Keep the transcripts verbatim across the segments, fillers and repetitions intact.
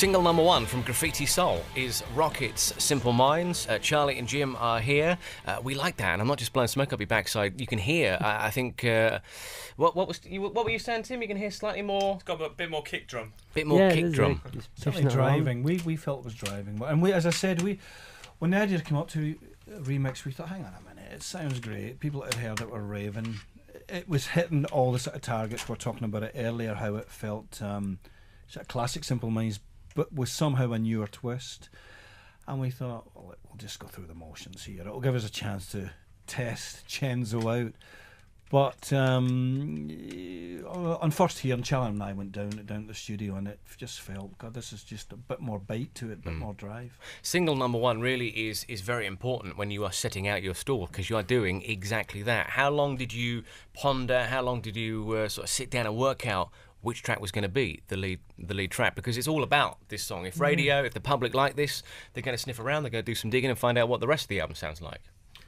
Single number one from Graffiti Soul is Rocket's Simple Minds. Uh, Charlie and Jim are here. Uh, we like that, and I'm not just blowing smoke up your backside. You can hear, uh, I think, uh, what, what was you, what were you saying, Tim? You can hear slightly more... It's got a bit more kick drum. bit more yeah, kick drum. Right. Certainly driving. We, we felt it was driving. And we, as I said, we when the idea came up to remix, we thought, hang on a minute, it sounds great. People that had heard it were raving. It was hitting all the sort of targets. We were talking about it earlier, how it felt um, sort of classic Simple Minds, but with somehow a newer twist. And we thought, well, we'll just go through the motions here. It'll give us a chance to test Chenzo out. But um, on first hearing, Charlie and I went down down to the studio, and it just felt, God, this is just a bit more bite to it, a bit mm. more drive. Single number one really is is very important when you are setting out your store, because you are doing exactly that. How long did you ponder? How long did you uh, sort of sit down and work out which track was going to be the lead the lead track? Because it's all about this song. If radio, mm. if the public like this, they're going to sniff around, they're going to do some digging and find out what the rest of the album sounds like.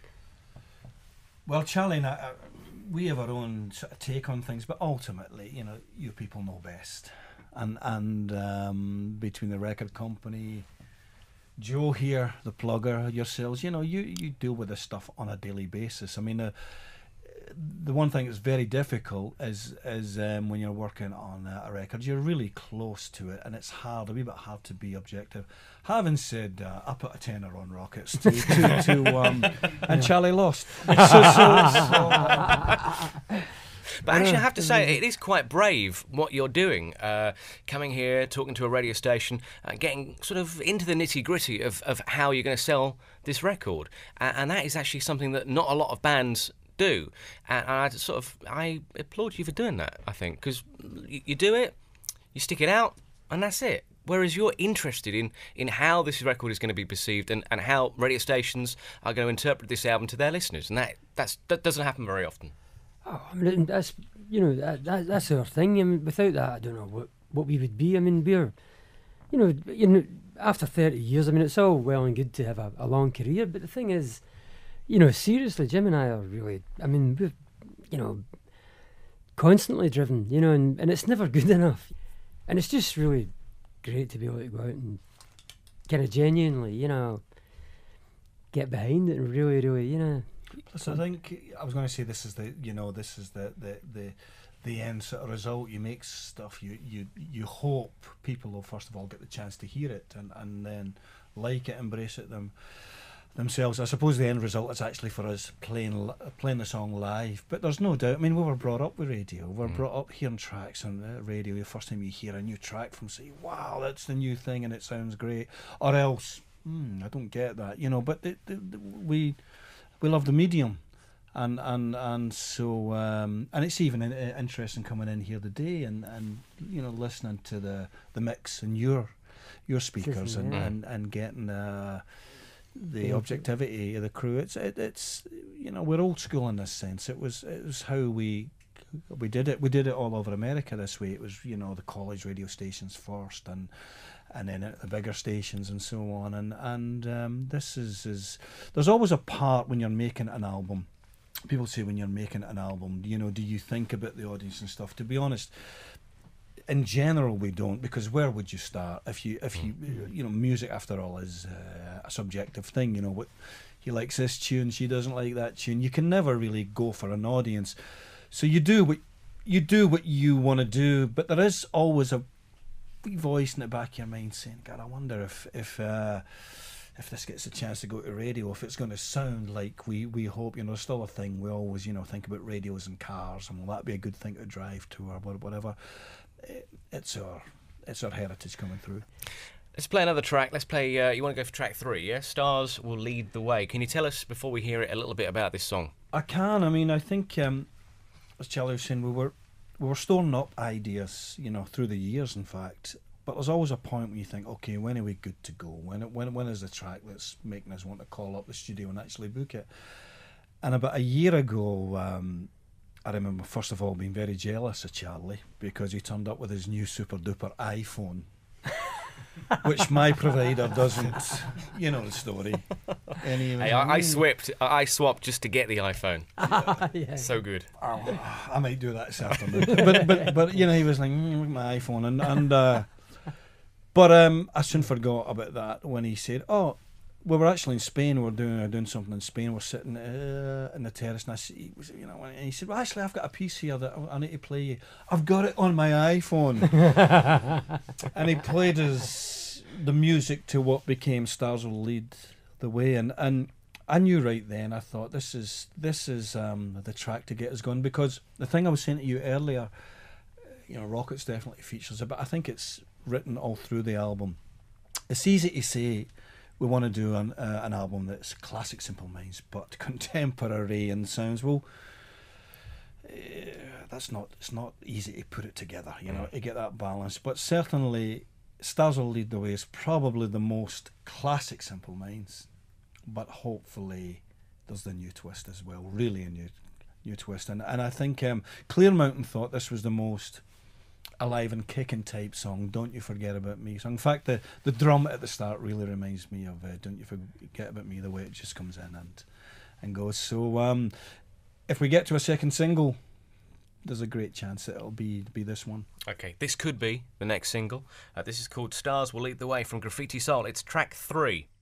Well, Charlie and I, uh, we have our own sort of take on things, but ultimately, you know, you people know best. And and um, between the record company, Joe here, the plugger, yourselves, you know, you, you deal with this stuff on a daily basis. I mean, uh, the one thing that's very difficult is is um, when you're working on a record, you're really close to it, and it's hard, a wee bit hard to be objective. Having said, uh, I put a tenner on Rockets to, to, to um, and Charlie lost. So, so, so, uh, But actually, I have to say, it is quite brave what you're doing. Uh, coming here, talking to a radio station, uh, getting sort of into the nitty-gritty of, of how you're going to sell this record. Uh, and that is actually something that not a lot of bands do. And I sort of, I applaud you for doing that, I think, because you, you do it, you stick it out, and that's it. Whereas you're interested in, in how this record is going to be perceived, and, and how radio stations are going to interpret this album to their listeners. And that that's, that doesn't happen very often. Oh, I mean, that's, you know, that, that that's our thing. I mean, without that, I don't know what, what we would be. I mean, we're, you know, you know, after thirty years, I mean, it's all well and good to have a, a long career, but the thing is, you know, seriously, Jim and I are really, I mean, we're, you know, constantly driven, you know, and, and it's never good enough. And it's just really great to be able to go out and kind of genuinely, you know, get behind it and really, really, you know. So I think I was going to say this is the, you know, this is the the the, the end sort of result. You make stuff, you you you hope people will first of all get the chance to hear it, and and then like it, embrace it them themselves. I suppose the end result is actually for us playing playing the song live. But there's no doubt. I mean, we were brought up with radio. We were mm. brought up hearing tracks on the radio. The first time you hear a new track from, say, wow, that's the new thing and it sounds great, or else, hmm, I don't get that, you know. But the, the, the, we. We love the medium, and and and so um, and it's even in, uh, interesting coming in here today and, and you know, listening to the, the mix and your your speakers and, yeah. and, and getting uh, the objectivity of the crew. It's it, it's you know, we're old school in this sense. It was it was how we we did it. We did it all over America this way. It was, you know, the college radio stations first, and. and then at the bigger stations and so on, and and um, this is, is there's always a part when you're making an album. People say when you're making an album, you know, do you think about the audience and stuff? To be honest, in general we don't, because where would you start if you if you you know, music after all is uh, a subjective thing. You know, what he likes this tune, she doesn't like that tune. You can never really go for an audience, so you do what you do what you want to do, but there is always a wee voice in the back of your mind saying, God, I wonder if if uh, if this gets a chance to go to radio, if it's going to sound like we, we hope. You know, there's still a thing we always, you know, think about radios and cars, and will that be a good thing to drive to, or whatever. It, it's our it's our heritage coming through. Let's play another track. Let's play, uh, you want to go for track three, yeah? Stars Will Lead the Way. Can you tell us, before we hear it, a little bit about this song? I can. I mean, I think, um, as Charlie was saying, we were we were storing up ideas, you know, through the years, in fact. But there's always a point when you think, okay, when are we good to go? When when when is the track that's making us want to call up the studio and actually book it? And about a year ago, um, I remember first of all being very jealous of Charlie, because he turned up with his new super duper iPhone, which my provider doesn't. You know the story. Anyway, hey, I, I swapped. I swapped just to get the iPhone. Yeah. Yeah. So good. Oh, I might do that this afternoon. but but but you know, he was like, mm, my iPhone, and and. Uh, But um, I soon forgot about that when he said, "Oh, we were actually in Spain. We were doing uh, doing something in Spain. We're sitting uh, in the terrace, and I see, you know, and he said, well, actually, I've got a piece here that I need to play you. I've got it on my iPhone." And he played us the music to what became Stars Will Lead the Way, and and I knew right then. I thought this is this is um, the track to get us going, because the thing I was saying to you earlier, you know, Rockets definitely features it, but I think it's written all through the album. It's easy to say we want to do an, uh, an album that's classic Simple Minds but contemporary and sounds, well, uh, that's not, it's not easy to put it together, you know, to get that balance. But certainly Stars Will Lead the Way is probably the most classic Simple Minds, but hopefully there's the new twist as well, really a new new twist. And, and I think um, Clear Mountain thought this was the most alive and kicking type song, Don't You Forget About Me. So in fact, the, the drum at the start really reminds me of uh, Don't You Forget About Me, the way it just comes in and and goes. So um, if we get to a second single, there's a great chance that it'll be be this one. Okay, this could be the next single. Uh, this is called Stars Will Lead the Way from Graffiti Soul. It's track three.